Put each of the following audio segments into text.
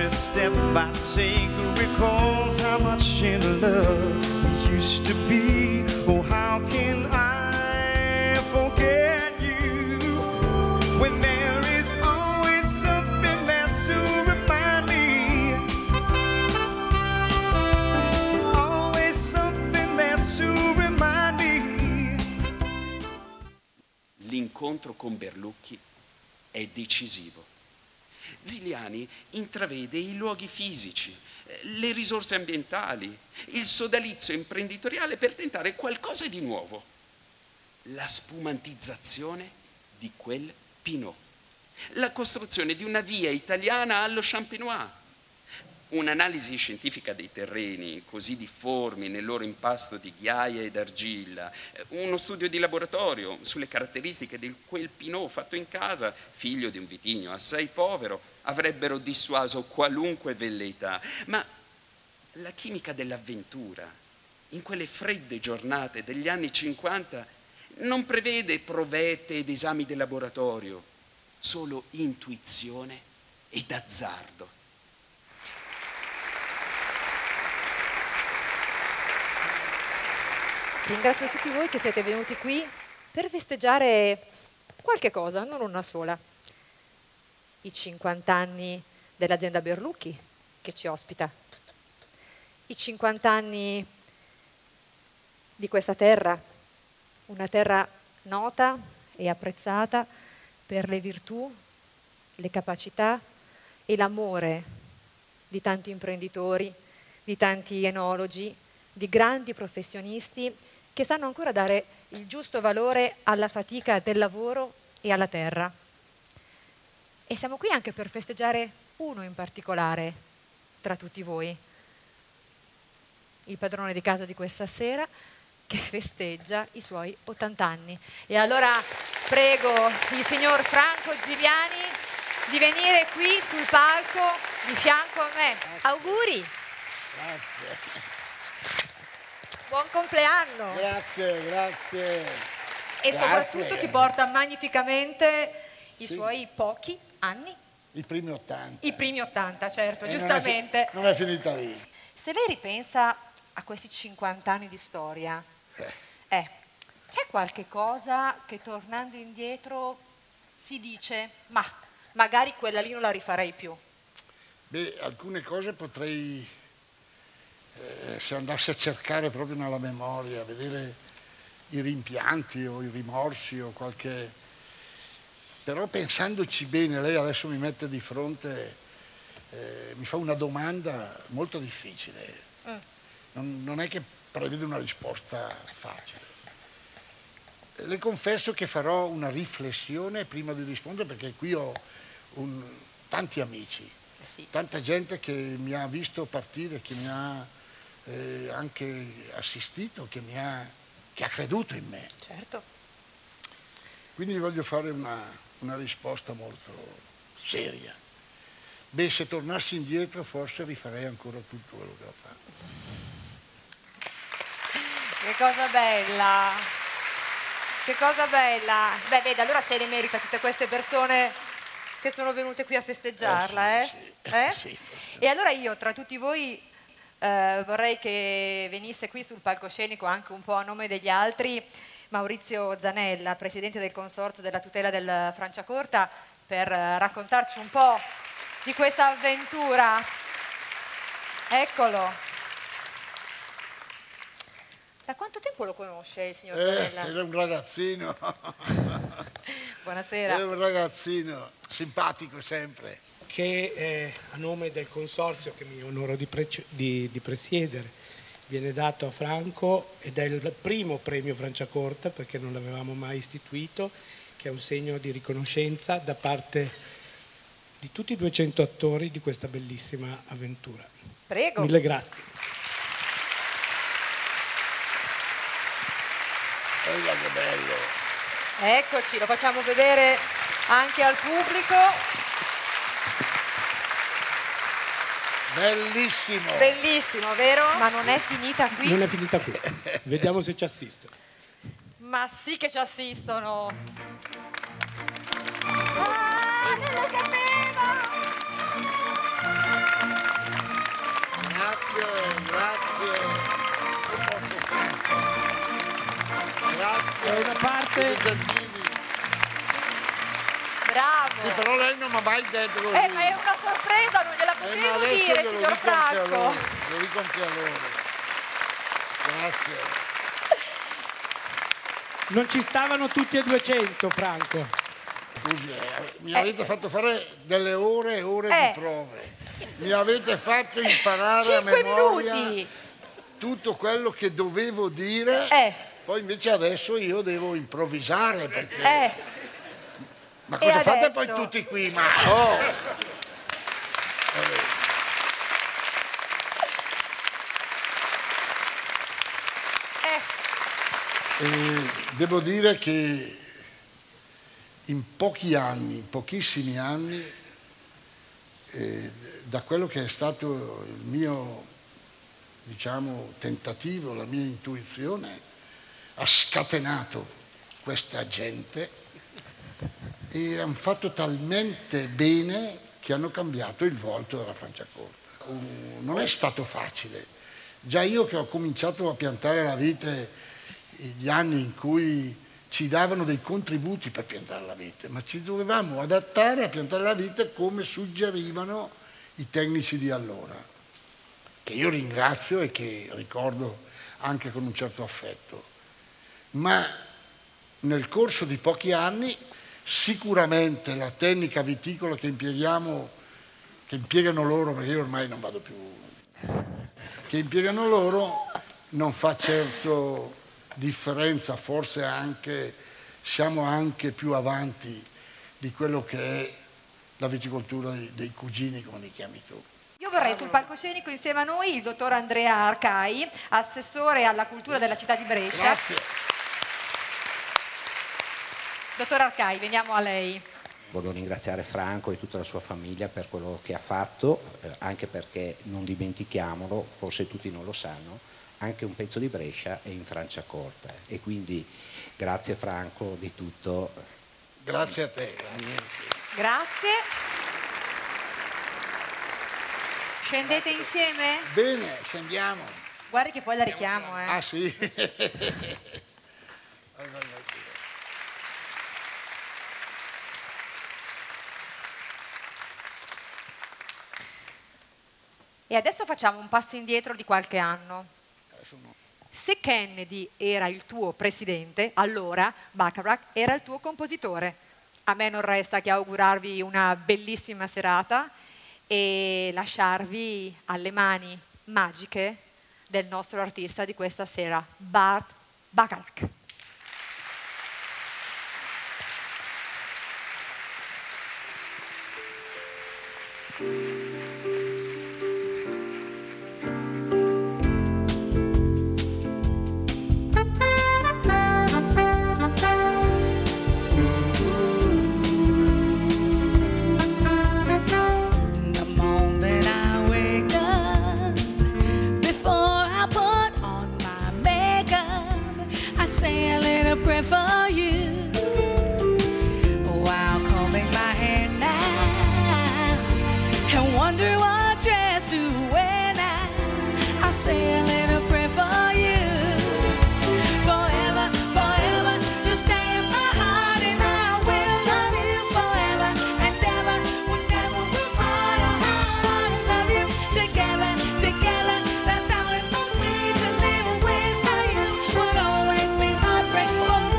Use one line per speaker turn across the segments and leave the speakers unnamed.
every step I take recalls how much in love we used to be. Oh, how can I forget you when there is always something that's to remind me, always something that's to remind me.
L'incontro con Berlucchi è decisivo. Ziliani intravede i luoghi fisici, le risorse ambientali, il sodalizio imprenditoriale per tentare qualcosa di nuovo. La spumantizzazione di quel Pinot. La costruzione di una via italiana allo Champenois. Un'analisi scientifica dei terreni, così difformi nel loro impasto di ghiaia ed argilla, uno studio di laboratorio sulle caratteristiche di quel Pinot fatto in casa, figlio di un vitigno assai povero, avrebbero dissuaso qualunque velleità. Ma la chimica dell'avventura, in quelle fredde giornate degli anni 50, non prevede provette ed esami di laboratorio, solo intuizione ed azzardo.
Ringrazio tutti voi che siete venuti qui per festeggiare qualche cosa, non una sola. I 50 anni dell'azienda Berlucchi che ci ospita, i 50 anni di questa terra, una terra nota e apprezzata per le virtù, le capacità e l'amore di tanti imprenditori, di tanti enologi, di grandi professionisti che sanno ancora dare il giusto valore alla fatica del lavoro e alla terra. E siamo qui anche per festeggiare uno in particolare tra tutti voi, il padrone di casa di questa sera, che festeggia i suoi 80 anni. E allora prego il signor Franco Ziliani di venire qui sul palco di fianco a me. Auguri!
Grazie.
Buon compleanno!
Grazie, grazie.
E soprattutto si porta magnificamente i suoi pochi anni.
I primi 80.
I primi 80, certo, giustamente.
Non è finita lì.
Se lei ripensa a questi 50 anni di storia, c'è qualche cosa che tornando indietro si dice, ma magari quella lì non la rifarei più?
Beh, alcune cose potrei, se andassi a cercare proprio nella memoria, vedere i rimpianti o i rimorsi o qualche... Però pensandoci bene, lei adesso mi mette di fronte, mi fa una domanda molto difficile. Non è che prevede una risposta facile. Le confesso che farò una riflessione prima di rispondere, perché qui ho tanti amici, tanta gente che mi ha visto partire, che mi ha anche assistito, che ha creduto in me.
Certo.
Quindi voglio fare una risposta molto seria. Beh, se tornassi indietro forse rifarei ancora tutto quello che ho fatto.
Che cosa bella! Che cosa bella! Beh, vedi, allora se le merita tutte queste persone che sono venute qui a festeggiarla,
Sì.
E allora io, tra tutti voi, vorrei che venisse qui sul palcoscenico, anche un po' a nome degli altri, Maurizio Zanella, presidente del Consorzio della tutela del Franciacorta, per raccontarci un po' di questa avventura. Eccolo. Da quanto tempo lo conosce il signor Zanella?
Era un ragazzino.
Buonasera.
Era un ragazzino, simpatico sempre.
Che a nome del consorzio che mi onoro di presiedere viene dato a Franco, ed è il primo premio Franciacorta, perché non l'avevamo mai istituito, che è un segno di riconoscenza da parte di tutti i 200 attori di questa bellissima avventura.
Prego.
Mille grazie.
Guarda che bello.
Eccoci, lo facciamo vedere anche al pubblico.
Bellissimo.
Bellissimo, vero? Ma non è finita qui?
Non è finita qui. Vediamo se ci assistono.
Ma sì che ci assistono. Ah, non lo sapevo!
Grazie.
Da una parte...
Siete gentili.
Bravo.
Sì, però lei non mi ha mai detto così.
Ma è una sorpresa, non gliela
ma
potevo
adesso
dire,
glielo
signor
dico anche a
Franco.
loro, lo dico anche a loro. Grazie.
Non ci stavano tutti e 200, Franco.
Scusi, mi avete fatto fare delle ore e ore di prove. Mi avete fatto imparare a
5
memoria
minuti.
tutto quello che dovevo dire. Poi invece adesso io devo improvvisare perché... Ma cosa fate poi tutti qui? Ma devo dire che in pochi anni, in pochissimi anni, da quello che è stato il mio, diciamo, tentativo, la mia intuizione, ha scatenato questa gente e hanno fatto talmente bene che hanno cambiato il volto della Franciacorta. Non è stato facile. Già io che ho cominciato a piantare la vite gli anni in cui ci davano dei contributi per piantare la vite, ma ci dovevamo adattare a piantare la vite come suggerivano i tecnici di allora, che io ringrazio e che ricordo anche con un certo affetto. Ma nel corso di pochi anni sicuramente la tecnica viticola che impiegano loro, perché io ormai non vado più, che impiegano loro non fa certo differenza, forse anche siamo anche più avanti di quello che è la viticoltura dei cugini, come li chiami tu.
Io vorrei sul palcoscenico insieme a noi il dottor Andrea Arcai, assessore alla cultura della città di Brescia.
Grazie.
Dottor Arcai, veniamo a lei.
Voglio ringraziare Franco e tutta la sua famiglia per quello che ha fatto, anche perché non dimentichiamolo, forse tutti non lo sanno, anche un pezzo di Brescia è in Franciacorta e quindi grazie Franco di tutto.
Grazie a te.
Grazie. Scendete insieme?
Bene, scendiamo.
Guardi che poi la richiamo.
Ah sì?
E adesso facciamo un passo indietro di qualche anno. Se Kennedy era il tuo presidente, allora Bacharach era il tuo compositore. A me non resta che augurarvi una bellissima serata e lasciarvi alle mani magiche del nostro artista di questa sera, Burt Bacharach.
For you, while combing my hair now, and wonder what dress to wear now. I say a little prayer for you. Forever, forever, you stay in my heart, and I will love you forever and ever. Whenever we'll part, I love you together, together. That's how it must be to live without you. Would always be heartbreak for me.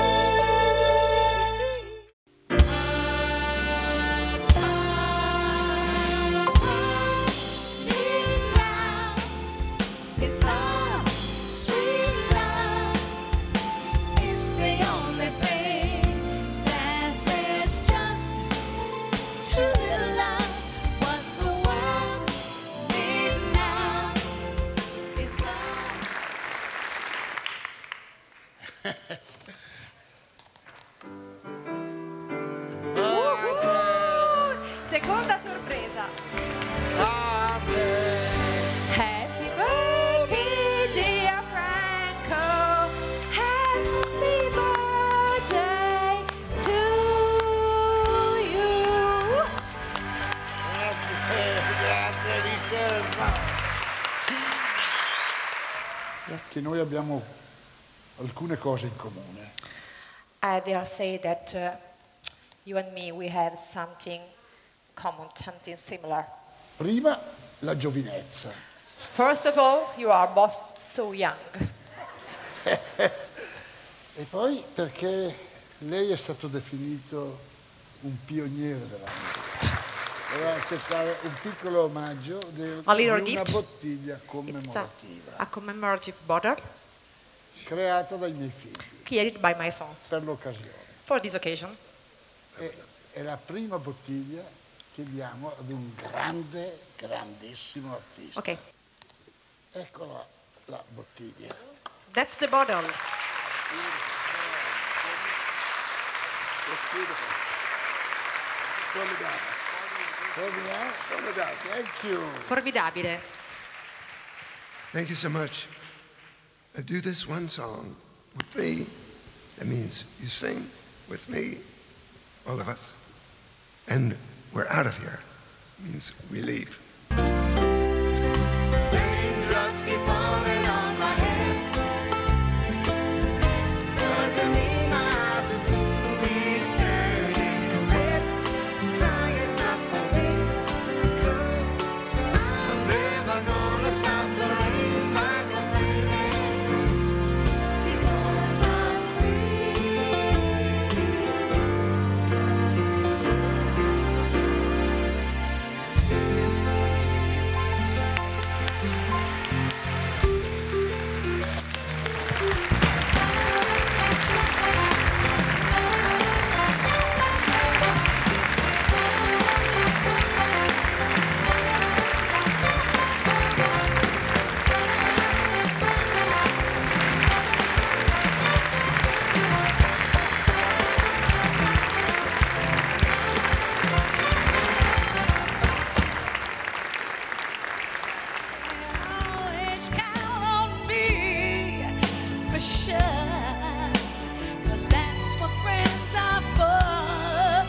Seconda sorpresa. Happy birthday, dear Franco. Happy birthday to you.
Grazie, mister.
Yes.
che noi abbiamo alcune cose in comune.
I dare say that you and me, we have something common, something similar.
Prima, la giovinezza.
First of all, you are both so young.
E poi perché lei è stato definito un pioniere della musica. Voleva accettare un piccolo omaggio
A little
di una
gift.
bottiglia
It's
commemorativa
a commemorative bottle
creata dai miei figli
created by my sons
per l'occasione.
for this occasion.
È la prima bottiglia che diamo ad un grandissimo artista.
Okay,
Eccola la bottiglia.
that's the bottle.
Thank you.
Formidabile.
Thank you so much. Do this one song with me. That means you sing with me, all of us. And we're out of here. Means we leave.
Raindrops keep falling on my head. Doesn't mean my eyes will soon be turning red. Crying's not for me, 'cause I'm never gonna stop the rain by complaining, because I'm free. Always count on me for sure, 'cause that's what friends are for.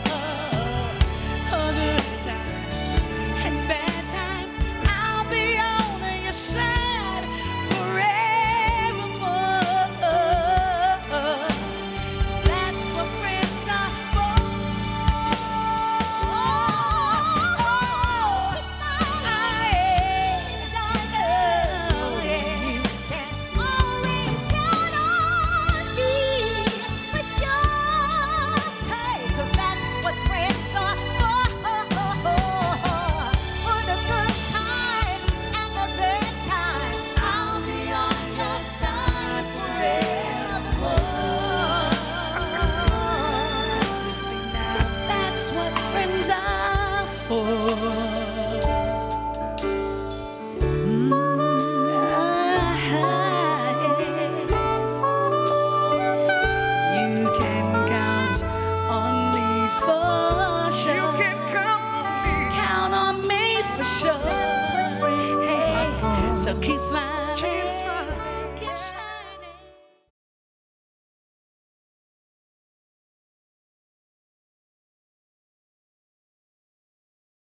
Good times and bad times, I'll be on your side forevermore. 'Cause that's what friends are for. That's what friends are for. You can count on me for sure. You can count on me for sure. Hey, so keep smiling.